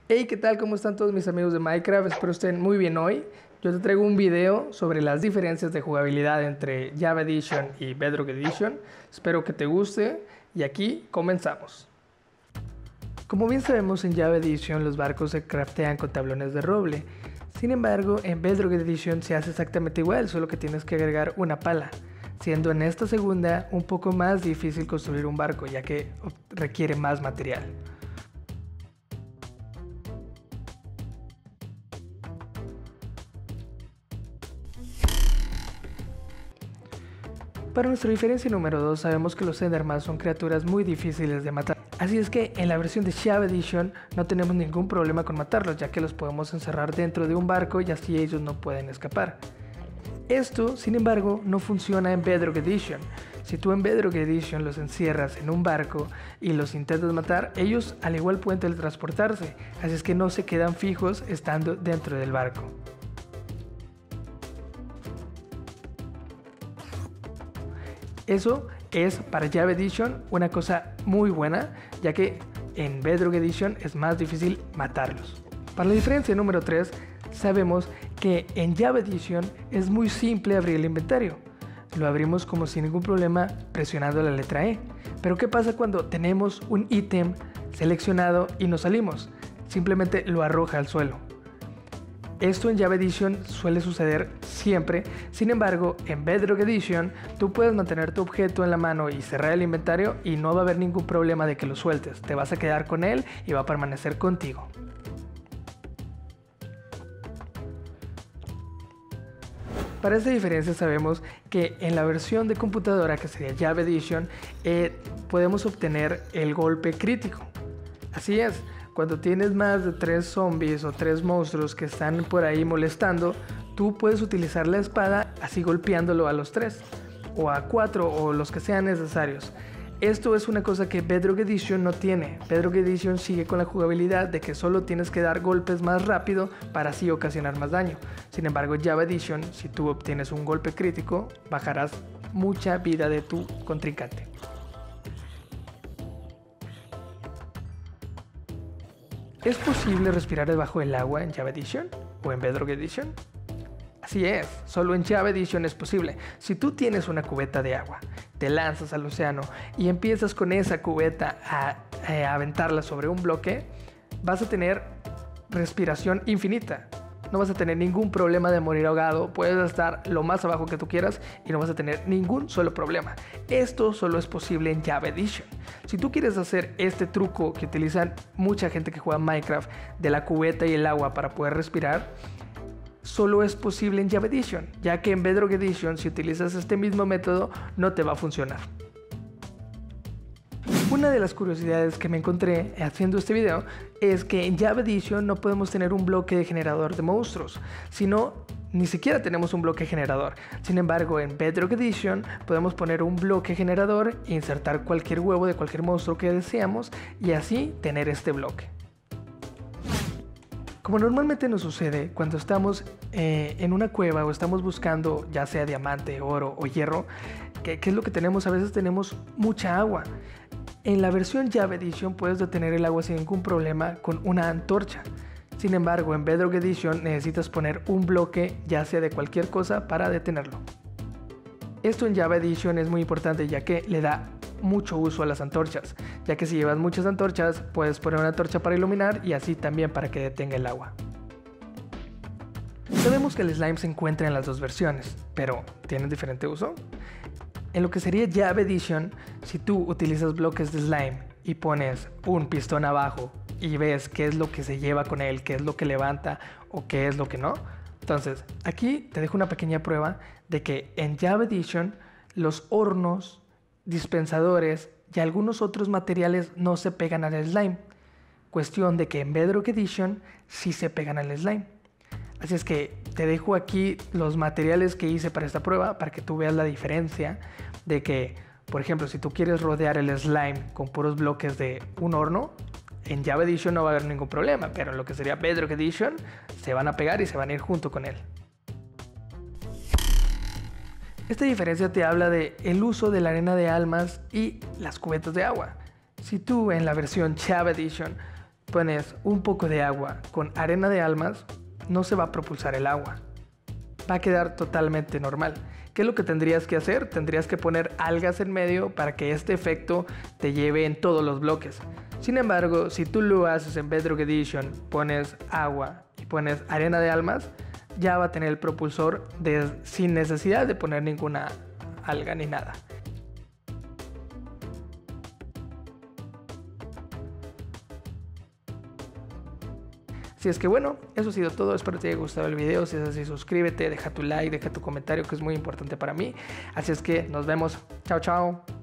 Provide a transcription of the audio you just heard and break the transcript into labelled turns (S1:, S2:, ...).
S1: Hey, ¿qué tal? ¿Cómo están todos mis amigos de Minecraft? Espero estén muy bien hoy. Yo te traigo un video sobre las diferencias de jugabilidad entre Java Edition y Bedrock Edition. Espero que te guste y aquí comenzamos. Como bien sabemos, en Java Edition los barcos se craftean con tablones de roble. Sin embargo, en Bedrock Edition se hace exactamente igual, solo que tienes que agregar una pala, siendo en esta segunda un poco más difícil construir un barco, ya que requiere más material. Para nuestra diferencia número 2, sabemos que los Enderman son criaturas muy difíciles de matar. Así es que en la versión de Java Edition no tenemos ningún problema con matarlos, ya que los podemos encerrar dentro de un barco y así ellos no pueden escapar. Esto, sin embargo, no funciona en Bedrock Edition. Si tú en Bedrock Edition los encierras en un barco y los intentas matar, ellos al igual pueden teletransportarse, así es que no se quedan fijos estando dentro del barco. Eso es para Java Edition una cosa muy buena, ya que en Bedrock Edition es más difícil matarlos. Para la diferencia número 3, sabemos que en Java Edition es muy simple abrir el inventario. Lo abrimos como sin ningún problema presionando la letra E. Pero ¿qué pasa cuando tenemos un ítem seleccionado y nos salimos? Simplemente lo arroja al suelo. Esto en Java Edition suele suceder siempre, sin embargo en Bedrock Edition tú puedes mantener tu objeto en la mano y cerrar el inventario y no va a haber ningún problema de que lo sueltes, te vas a quedar con él y va a permanecer contigo. Para esta diferencia sabemos que en la versión de computadora, que sería Java Edition, podemos obtener el golpe crítico. Así es. Cuando tienes más de 3 zombies o 3 monstruos que están por ahí molestando, tú puedes utilizar la espada así golpeándolo a los 3 o a 4 o los que sean necesarios. Esto es una cosa que Bedrock Edition no tiene. Bedrock Edition sigue con la jugabilidad de que solo tienes que dar golpes más rápido para así ocasionar más daño. Sin embargo, Java Edition, si tú obtienes un golpe crítico, bajarás mucha vida de tu contrincante. ¿Es posible respirar debajo del agua en Java Edition o en Bedrock Edition? Así es, solo en Java Edition es posible. Si tú tienes una cubeta de agua, te lanzas al océano y empiezas con esa cubeta a aventarla sobre un bloque, vas a tener respiración infinita. No vas a tener ningún problema de morir ahogado, puedes estar lo más abajo que tú quieras y no vas a tener ningún solo problema. Esto solo es posible en Java Edition. Si tú quieres hacer este truco que utilizan mucha gente que juega Minecraft de la cubeta y el agua para poder respirar, solo es posible en Java Edition, ya que en Bedrock Edition si utilizas este mismo método no te va a funcionar. Una de las curiosidades que me encontré haciendo este video es que en Java Edition no podemos tener un bloque de generador de monstruos, sino ni siquiera tenemos un bloque generador. Sin embargo, en Bedrock Edition podemos poner un bloque generador e insertar cualquier huevo de cualquier monstruo que deseamos y así tener este bloque. Como normalmente nos sucede cuando estamos en una cueva o estamos buscando ya sea diamante, oro o hierro, ¿qué es lo que tenemos? A veces tenemos mucha agua. En la versión Java Edition puedes detener el agua sin ningún problema con una antorcha. Sin embargo, en Bedrock Edition necesitas poner un bloque, ya sea de cualquier cosa, para detenerlo. Esto en Java Edition es muy importante ya que le da mucho uso a las antorchas, ya que si llevas muchas antorchas puedes poner una antorcha para iluminar y así también para que detenga el agua. Sabemos que el slime se encuentra en las dos versiones, pero ¿tienen diferente uso? En lo que sería Java Edition, si tú utilizas bloques de slime y pones un pistón abajo y ves qué es lo que se lleva con él, qué es lo que levanta o qué es lo que no, entonces aquí te dejo una pequeña prueba de que en Java Edition los hornos, dispensadores y algunos otros materiales no se pegan al slime. Cuestión de que en Bedrock Edition sí se pegan al slime. Así es que te dejo aquí los materiales que hice para esta prueba para que tú veas la diferencia de que, por ejemplo, si tú quieres rodear el slime con puros bloques de un horno, en Java Edition no va a haber ningún problema, pero en lo que sería Bedrock Edition se van a pegar y se van a ir junto con él. Esta diferencia te habla de el uso de la arena de almas y las cubetas de agua. Si tú en la versión Java Edition pones un poco de agua con arena de almas, no se va a propulsar el agua. Va a quedar totalmente normal. ¿Qué es lo que tendrías que hacer? Tendrías que poner algas en medio para que este efecto te lleve en todos los bloques. Sin embargo, si tú lo haces en Bedrock Edition, pones agua y pones arena de almas, ya va a tener el propulsor sin necesidad de poner ninguna alga ni nada. Así es que bueno, eso ha sido todo. Espero te haya gustado el video. Si es así, suscríbete, deja tu like, deja tu comentario, que es muy importante para mí. Así es que nos vemos. Chao, chao.